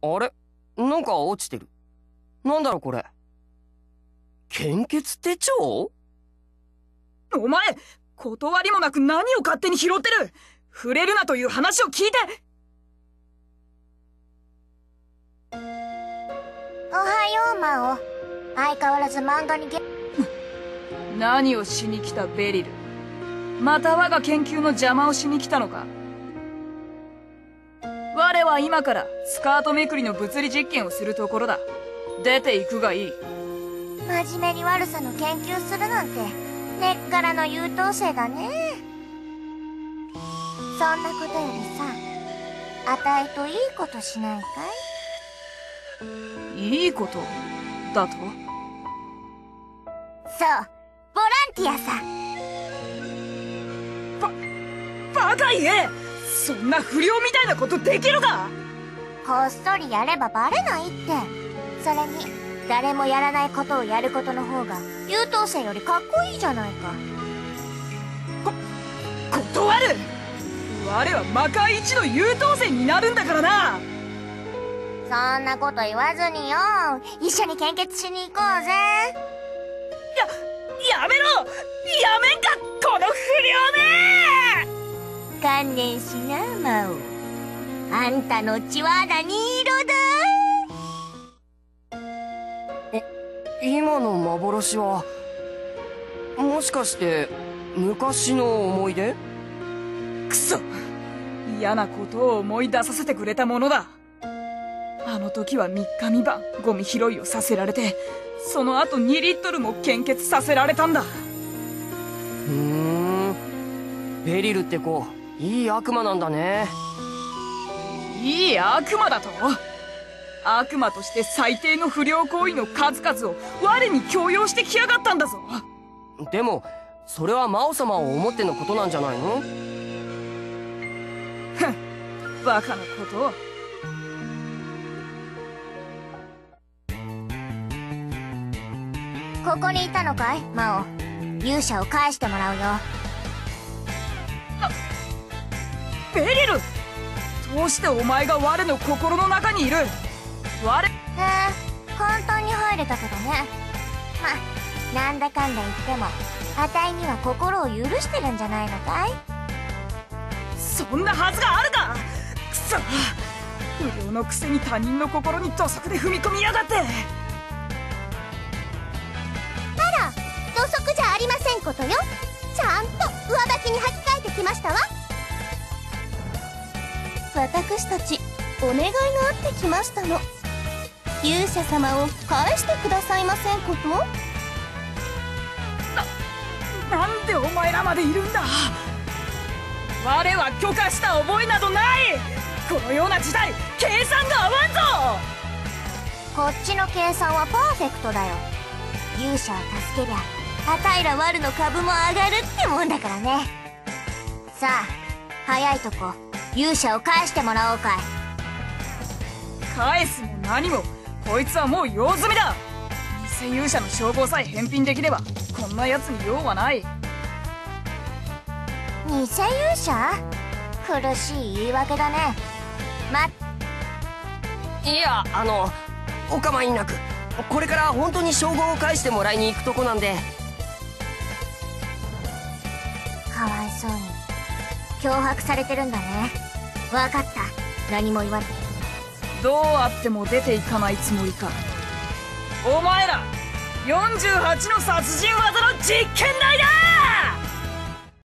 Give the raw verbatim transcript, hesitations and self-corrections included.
あれ、なんか落ちてる。なんだろこれ。献血手帳？ お前、断りもなく何を勝手に拾ってる。触れるなという話を聞いて。 おはよう、魔王。相変わらず漫画にゲ何をしに来たベリル。また我が研究の邪魔をしに来たのか。我は今からスカートめくりの物理実験をするところだ。出て行くがいい。 真面目に悪さの研究するなんて根っからの優等生だね。そんなことよりさ、あたいといいことしないかい？いいことだと？ そう、ボランティアさ。 バ、バカ言え！そんな不良みたいなことできるか？ こっそりやればバレないって。それに誰もやらないことをやることの方が優等生よりかっこいいじゃないか。 こ、断る！我は魔界一の優等生になるんだからな。 そんなこと言わずによ、一緒に献血しに行こうぜ。 や、やめろ！やめんか、この不良め！ 観念しな、魔王。あんたの血は何色だ？ え、今の幻は、もしかして昔の思い出？ くそ！嫌なことを思い出させてくれたものだ。あの時は三日三晩ゴミ拾いをさせられて、その後にリットルも献血させられたんだ。 ふーん、ベリルって子いい悪魔なんだね。 いい悪魔だと？悪魔として最低の不良行為の数々を我に強要してきやがったんだぞ。 でもそれは魔王様を思ってのことなんじゃないの？ ふん、バカなことを。 ここにいたのかい、魔王。勇者を返してもらうよ。 ベリル！どうしてお前が我の心の中にいる？我… へえ、簡単に入れたけどね。ま、なんだかんだ言ってもあたいには心を許してるんじゃないのかい？ そんなはずがあるか！くそ！不良のくせに他人の心に土足で踏み込みやがって！ 土足じゃありませんことよ。ちゃんと上履きに履き替えてきましたわ。私たちお願いがあってきましたの。勇者様を返してくださいませんこと？ な、なんでお前らまでいるんだ。我は許可した覚えなどない。このような時代計算が合わんぞ。 こっちの計算はパーフェクトだよ。勇者を助けりゃあたいらワルの株も上がるってもんだからね。さあ、早いとこ勇者を返してもらおうかい。 返すも何もこいつはもう用済みだ。偽勇者の称号さえ返品できればこんな奴に用はない。 偽勇者？苦しい言い訳だね。まいや、あのお構いなく。これから本当に称号を返してもらいに行くとこなんで。 かわいそうに脅迫されてるんだね。わかった、何も言わない。 どうあっても出ていかないつもりか。お前らよんじゅうはちの殺人技の実験台だ。